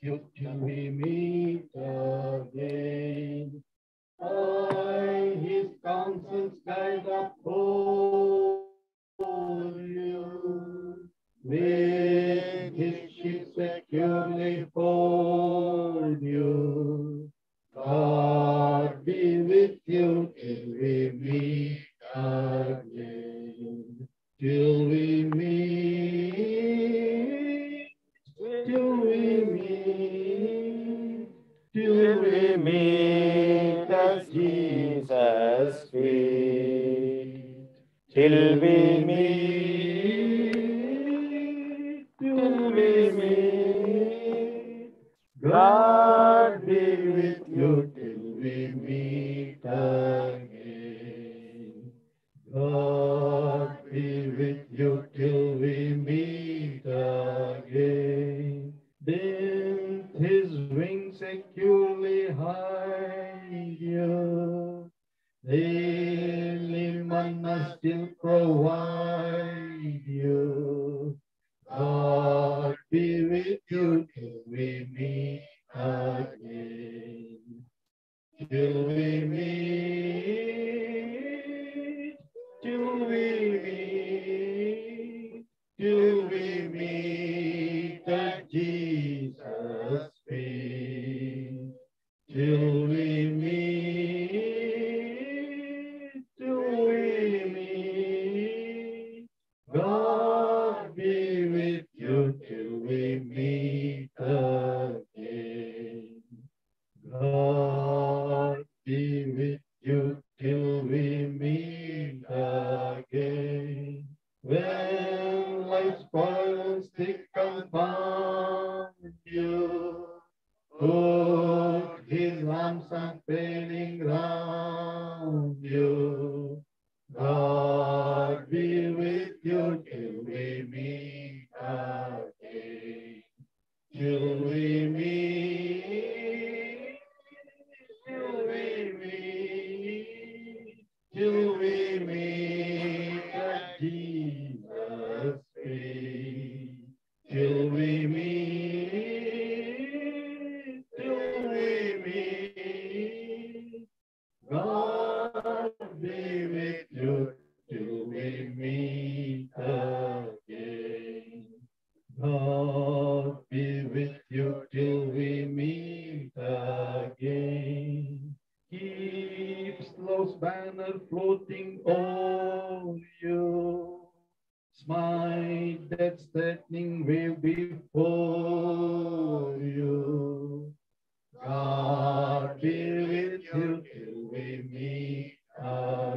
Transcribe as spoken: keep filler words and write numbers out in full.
you till we meet again. By his counsels guide uphold you, with his shield securely fold you. God be with you till we meet again, till we meet, till we meet, till we meet at Jesus' feet, till we meet, till we meet. God be with you till we meet again. God be with you till we meet again. Then his wings securely hide you. Daily manna still provide you. God be with you till we meet again. Till we meet, till we meet, till we meet at Jesus' feet. Till we meet, till we meet. God be with you till we meet again. God be with you till we meet again. When life's spoils thick confound you, put his arms unfailing round you. God be with you till we meet again. Till we meet, till we meet, till we meet at Jesus' feet. Till we meet, till we meet. God be with you till we meet again. God be with you till we meet again. Keeps love's banner floating o'er you. Smite that threatening wave before you. God be with you till we meet again.